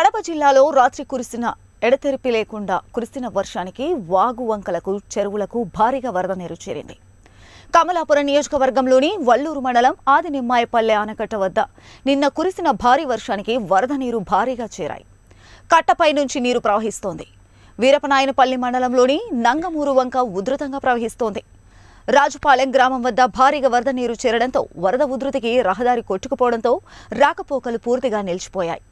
కడప జిల్లాలో రాత్రి కురిసిన ఎడతెరిపి లేకుండా కురిసిన వర్షానికి వాగు వంకలకు చెరువులకు భారీగా వరద నీరు చేరింది. కమలాపురం నియోజకవర్గంలోని వల్లూరు మండలం ఆదినిమ్మాయపల్లె ఆనకట్ట వద్ద నిన్న కురిసిన భారీ వర్షానికి వరద నీరు భారీగా చేరాయి. కట్టపై నుంచి నీరు ప్రవహిస్తోంది. వీరపనాయనపల్లి మండలంలోని నంగమూరు వంక ఉధృతంగా ప్రవహిస్తోంది. రాజుపాలెం గ్రామం వద్ద భారీగా వరద నీరు చేరడంతో వరద ఉధృతికి రహదారి కొట్టుకుపోవడంతో రాకపోకలు పూర్తిగా నిలిచిపోయాయి.